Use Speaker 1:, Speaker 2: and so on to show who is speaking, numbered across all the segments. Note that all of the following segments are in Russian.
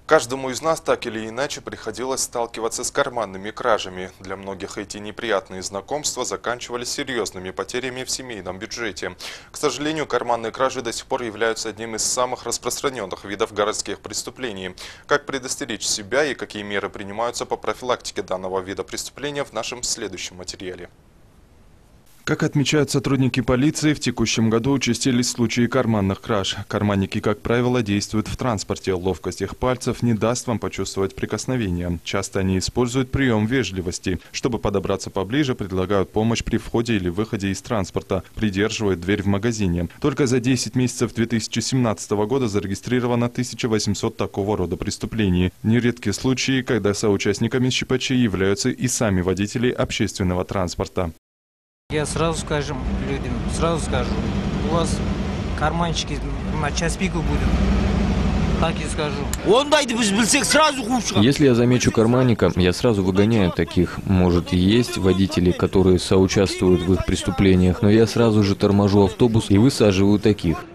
Speaker 1: Каждому из нас так или иначе приходилось сталкиваться с карманными кражами. Для многих эти неприятные знакомства заканчивались серьезными потерями в семейном бюджете. К сожалению, карманные кражи до сих пор являются одним из самых распространенных видов городских преступлений. Как предостеречь себя и какие меры принимаются по профилактике данного вида преступления в нашем следующем материале.
Speaker 2: Как отмечают сотрудники полиции, в текущем году участились случаи карманных краж. Карманники, как правило, действуют в транспорте. Ловкость их пальцев не даст вам почувствовать прикосновение. Часто они используют прием вежливости. Чтобы подобраться поближе, предлагают помощь при входе или выходе из транспорта, придерживают дверь в магазине. Только за 10 месяцев 2017 года зарегистрировано 1800 такого рода преступлений. Нередки случаи, когда соучастниками ЩПЧ являются и сами водители общественного транспорта.
Speaker 3: Я сразу скажу людям, у вас карманчики на час пика будет. Так и скажу.
Speaker 4: Если я замечу карманника, я сразу выгоняю таких. Может, есть водители, которые соучаствуют в их преступлениях, но я сразу же торможу автобус и высаживаю таких.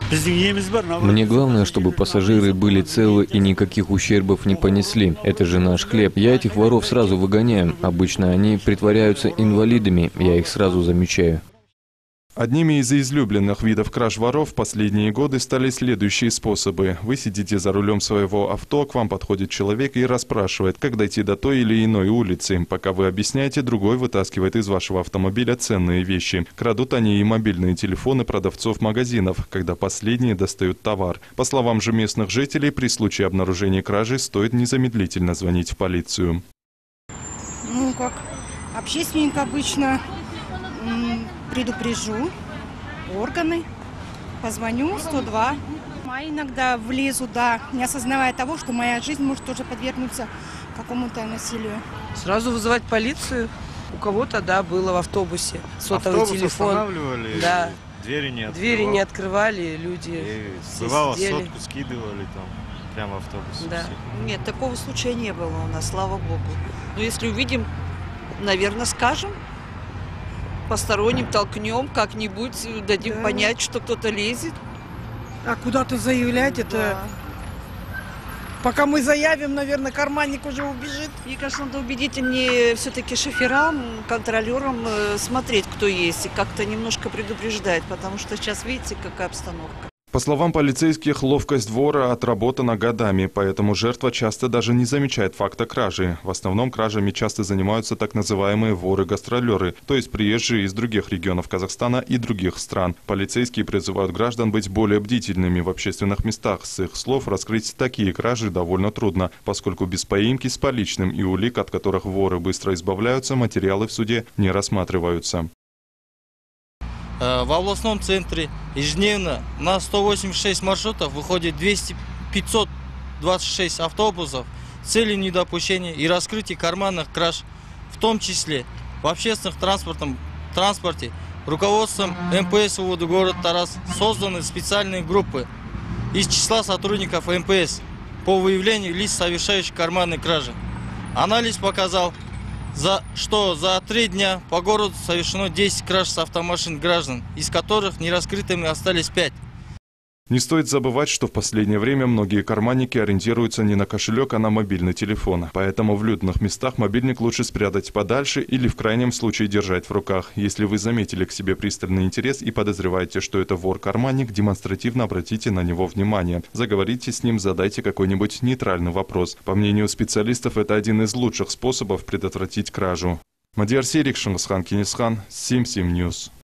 Speaker 4: Мне главное, чтобы пассажиры были целы и никаких ущербов не понесли. Это же наш хлеб. Я этих воров сразу выгоняю. Обычно они притворяются инвалидами, я их сразу замечаю.
Speaker 2: Одними из излюбленных видов краж воров в последние годы стали следующие способы. Вы сидите за рулем своего авто, к вам подходит человек и расспрашивает, как дойти до той или иной улицы. Пока вы объясняете, другой вытаскивает из вашего автомобиля ценные вещи. Крадут они и мобильные телефоны продавцов магазинов, когда последние достают товар. По словам же местных жителей, при случае обнаружения кражи стоит незамедлительно звонить в полицию.
Speaker 5: Ну, как общественник обычно... предупрежу органы, позвоню 102. А иногда влезу, да, не осознавая того, что моя жизнь может тоже подвергнуться какому-то насилию.
Speaker 6: Сразу вызывать полицию. У кого-то, да, было в автобусе сотовый телефон.
Speaker 7: Останавливали,
Speaker 6: да.
Speaker 7: Двери не
Speaker 6: открывали, люди
Speaker 7: бывало,
Speaker 6: сидели.
Speaker 7: сотку скидывали там, прямо в автобусе.
Speaker 6: Да.
Speaker 8: Нет, такого случая не было у нас, слава богу. Но если увидим, наверное, скажем. Посторонним толкнем, как-нибудь дадим понять, что кто-то лезет.
Speaker 9: А куда-то заявлять, это...
Speaker 8: Да.
Speaker 9: Пока мы заявим, наверное, карманник уже убежит.
Speaker 8: Мне кажется, надо убедительнее все-таки шоферам, контролерам смотреть, кто есть, и как-то немножко предупреждать, потому что сейчас видите, какая обстановка.
Speaker 2: По словам полицейских, ловкость вора отработана годами, поэтому жертва часто даже не замечает факта кражи. В основном кражами часто занимаются так называемые воры-гастролеры, то есть приезжие из других регионов Казахстана и других стран. Полицейские призывают граждан быть более бдительными в общественных местах. С их слов, раскрыть такие кражи довольно трудно, поскольку без поимки с поличным и улик, от которых воры быстро избавляются, материалы в суде не рассматриваются.
Speaker 10: В областном центре ежедневно на 186 маршрутов выходит 526 автобусов с целью недопущения и раскрытия карманных краж, в том числе в общественном транспорте. Руководством МПС УВД город Тарас созданы специальные группы из числа сотрудников МПС по выявлению лиц, совершающих карманные кражи. Анализ показал, что за 3 дня по городу совершено 10 краж с автомашин граждан, из которых нераскрытыми остались 5.
Speaker 2: Не стоит забывать, что в последнее время многие карманники ориентируются не на кошелек, а на мобильный телефон. Поэтому в людных местах мобильник лучше спрятать подальше или в крайнем случае держать в руках. Если вы заметили к себе пристальный интерес и подозреваете, что это вор-карманник, демонстративно обратите на него внимание. Заговорите с ним, задайте какой-нибудь нейтральный вопрос. По мнению специалистов, это один из лучших способов предотвратить кражу. Мадияр Серик, Шыңғысхан Кенесхан, 77 News.